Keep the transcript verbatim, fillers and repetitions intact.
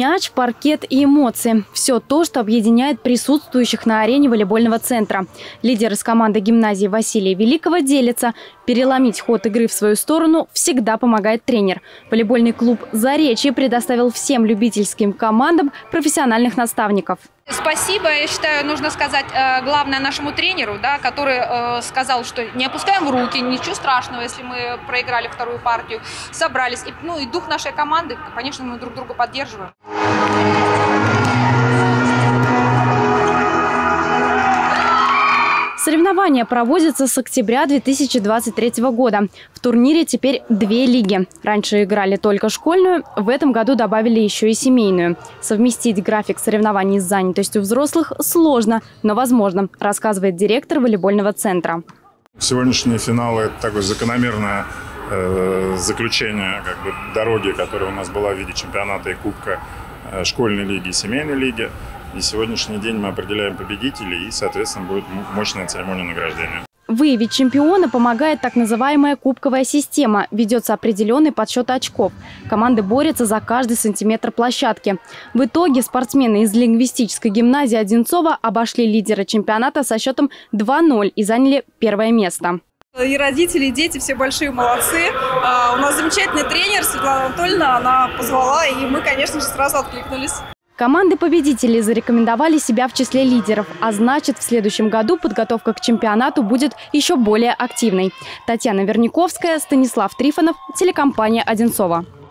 Мяч, паркет и эмоции – все то, что объединяет присутствующих на арене волейбольного центра. Лидер из команды гимназии Василия Великого делится: переломить ход игры в свою сторону всегда помогает тренер. Волейбольный клуб «Заречье» предоставил всем любительским командам профессиональных наставников. Спасибо, я считаю, нужно сказать э, главное нашему тренеру, да, который э, сказал, что не опускаем руки, ничего страшного, если мы проиграли вторую партию, собрались. И, ну и дух нашей команды, конечно, мы друг друга поддерживаем. Соревнования проводятся с октября две тысячи двадцать третьего года. В турнире теперь две лиги. Раньше играли только школьную, в этом году добавили еще и семейную. Совместить график соревнований с занятостью взрослых сложно, но возможно, рассказывает директор волейбольного центра. Сегодняшние финалы – это такое закономерное э, заключение как бы, дороги, которая у нас была в виде чемпионата и кубка э, школьной лиги и семейной лиги. И сегодняшний день мы определяем победителей, и, соответственно, будет мощная церемония награждения. Выявить чемпиона помогает так называемая кубковая система. Ведется определенный подсчет очков. Команды борются за каждый сантиметр площадки. В итоге спортсмены из лингвистической гимназии Одинцова обошли лидера чемпионата со счетом два ноль и заняли первое место. И родители, и дети все большие молодцы. У нас замечательный тренер Светлана Анатольевна, она позвала, и мы, конечно же, сразу откликнулись. Команды-победителей зарекомендовали себя в числе лидеров, а значит, в следующем году подготовка к чемпионату будет еще более активной. Татьяна Верняковская, Станислав Трифонов, телекомпания «Одинцова».